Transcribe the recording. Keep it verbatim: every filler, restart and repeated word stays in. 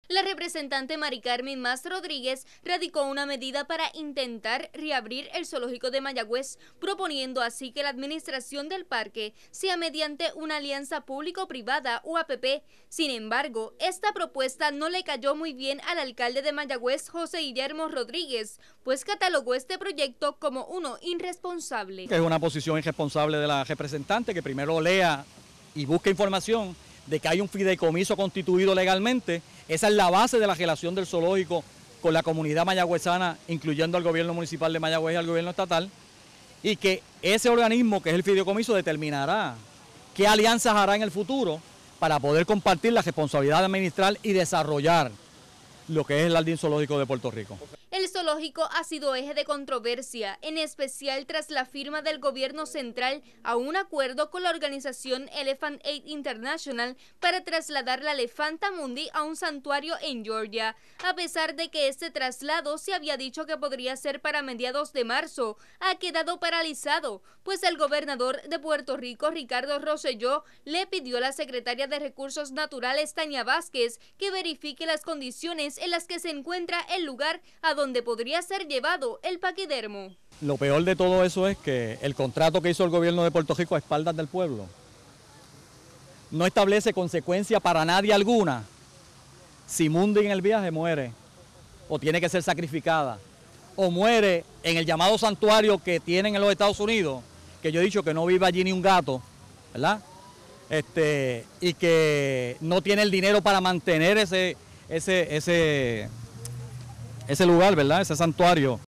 La representante Mari Carmen Mas Rodríguez radicó una medida para intentar reabrir el zoológico de Mayagüez, proponiendo así que la administración del parque sea mediante una alianza público-privada o A P P. Sin embargo, esta propuesta no le cayó muy bien al alcalde de Mayagüez, José Guillermo Rodríguez, pues catalogó este proyecto como uno irresponsable. Es una posición irresponsable de la representante que primero lea y busque información de que hay un fideicomiso constituido legalmente. Esa es la base de la relación del zoológico con la comunidad mayagüezana, incluyendo al gobierno municipal de Mayagüez y al gobierno estatal, y que ese organismo, que es el fideicomiso, determinará qué alianzas hará en el futuro para poder compartir la responsabilidad de administrar y desarrollar lo que es el Jardín Zoológico de Puerto Rico. El zoológico ha sido eje de controversia, en especial tras la firma del gobierno central a un acuerdo con la organización Elephant Aid International para trasladar la elefanta mundi a un santuario en Georgia. A pesar de que este traslado se había dicho que podría ser para mediados de marzo, ha quedado paralizado, pues el gobernador de Puerto Rico, Ricardo Rosselló, le pidió a la secretaria de Recursos Naturales, Tania Vázquez, que verifique las condiciones en las que se encuentra el lugar a donde podría ser llevado el paquidermo. Lo peor de todo eso es que el contrato que hizo el gobierno de Puerto Rico a espaldas del pueblo no establece consecuencia para nadie alguna si Mundi en el viaje muere o tiene que ser sacrificada o muere en el llamado santuario que tienen en los Estados Unidos, que yo he dicho que no vive allí ni un gato, ¿verdad? Este, y que no tiene el dinero para mantener ese, ese, ese, ese lugar, ¿verdad? Ese santuario